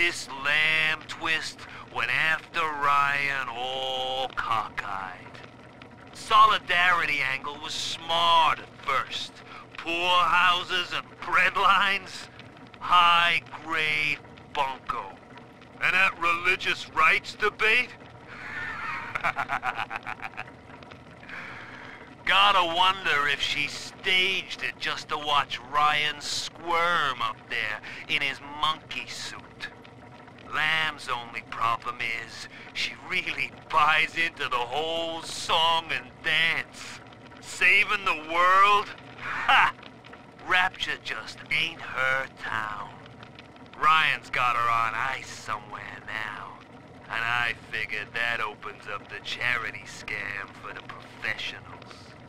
This lamb twist went after Ryan all cockeyed. Solidarity angle was smart at first. Poor houses and bread lines, high-grade bunco. And that religious rights debate? Gotta wonder if she staged it just to watch Ryan squirm up there in his monkey suit. Lamb's only problem is she really buys into the whole song and dance. Saving the world? Ha! Rapture just ain't her town. Ryan's got her on ice somewhere now. And I figured that opens up the charity scam for the professionals.